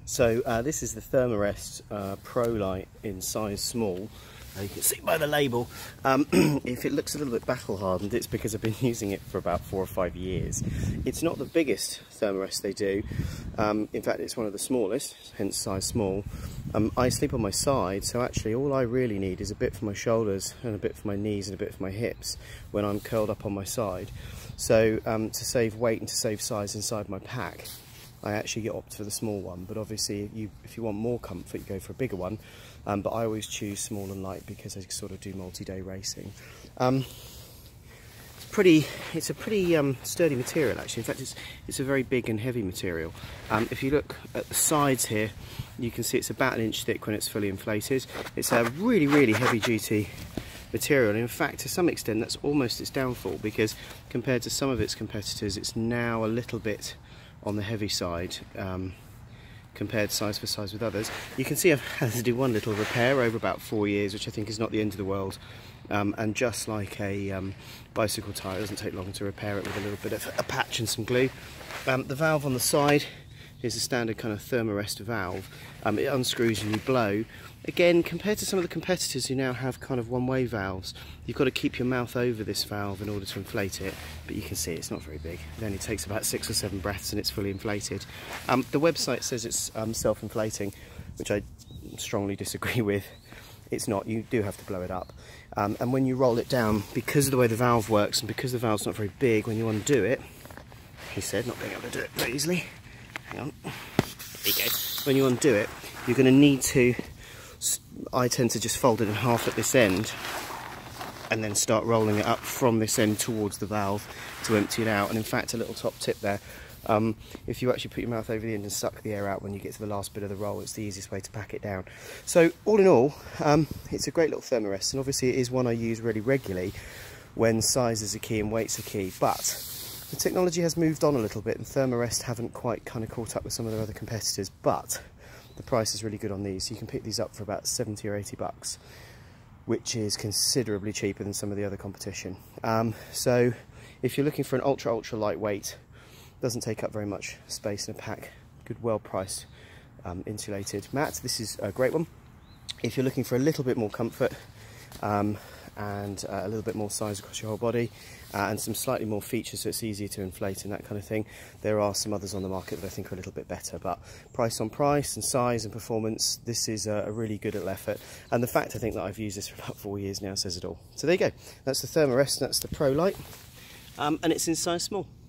So this is the Thermarest Pro Light in size small. You can see by the label, if it looks a little bit battle hardened, it's because I've been using it for about 4 or 5 years. It's not the biggest Thermarest they do. In fact, it's one of the smallest, hence size small. I sleep on my side, so actually all I really need is a bit for my shoulders and a bit for my knees and a bit for my hips when I'm curled up on my side. So to save weight and to save size inside my pack, I actually opt for the small one, but obviously if you want more comfort, you go for a bigger one. But I always choose small and light because I sort of do multi-day racing. It's a pretty sturdy material actually. In fact, it's a very big and heavy material. If you look at the sides here, you can see it's about 1 inch thick when it's fully inflated. It's a really heavy duty material, and in fact to some extent that's almost its downfall, because compared to some of its competitors it's now a little bit on the heavy side compared size for size with others. You can see I've had to do one little repair over about 4 years, which I think is not the end of the world, and just like a bicycle tyre, it doesn't take long to repair it with a little bit of a patch and some glue. The valve on the side is a standard kind of Thermarest valve. It unscrews and you blow. Again, compared to some of the competitors who now have kind of one-way valves, you've got to keep your mouth over this valve in order to inflate it, but you can see it's not very big. It only takes about 6 or 7 breaths and it's fully inflated. The website says it's self-inflating, which I strongly disagree with. It's not. You do have to blow it up. And when you roll it down, because of the way the valve works and because the valve's not very big, when you undo it, he said, not being able to do it very easily. Hang on. There you go. When you undo it, you're going to need to, I tend to just fold it in half at this end and then start rolling it up from this end towards the valve to empty it out. And in fact, a little top tip there, if you actually put your mouth over the end and suck the air out when you get to the last bit of the roll, it's the easiest way to pack it down. So all in all, it's a great little Thermarest, and obviously it is one I use really regularly when sizes are key and weights are key, but the technology has moved on a little bit and Thermarest haven't quite kind of caught up with some of their other competitors, but the price is really good on these. You can pick these up for about 70 or 80 bucks, which is considerably cheaper than some of the other competition. So if you're looking for an ultra lightweight, doesn't take up very much space in a pack, good, well priced, insulated mat, this is a great one. If you're looking for a little bit more comfort and a little bit more size across your whole body and some slightly more features so it's easier to inflate and that kind of thing, there are some others on the market that I think are a little bit better, but price on price and size and performance, this is a really good little effort, and the fact I think that I've used this for about 4 years now says it all. So there you go, that's the Thermarest, that's the Pro Light, and it's in size small.